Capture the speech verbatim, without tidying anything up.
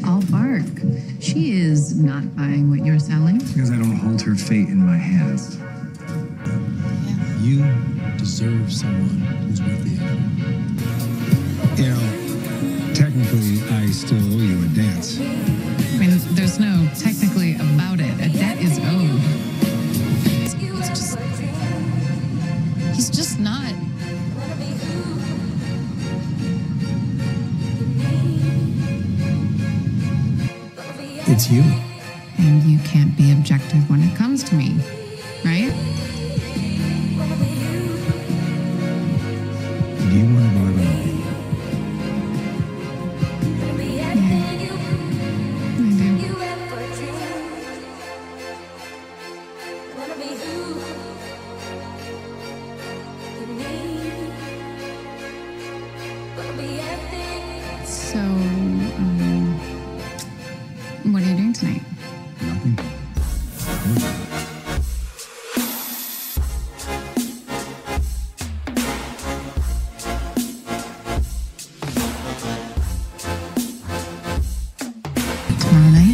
all bark. She is not buying what you're selling. Because I don't hold her fate in my hands. Yeah. You deserve someone who's worth the effort. You know, technically, I still owe you a dance. I mean, there's no technically about it. A debt is owed. It's just, he's just not. It's you. And you can't be objective when it comes to me, right? Do you want to go out on a date? So, um, what are you doing tonight? Nothing. Tomorrow night?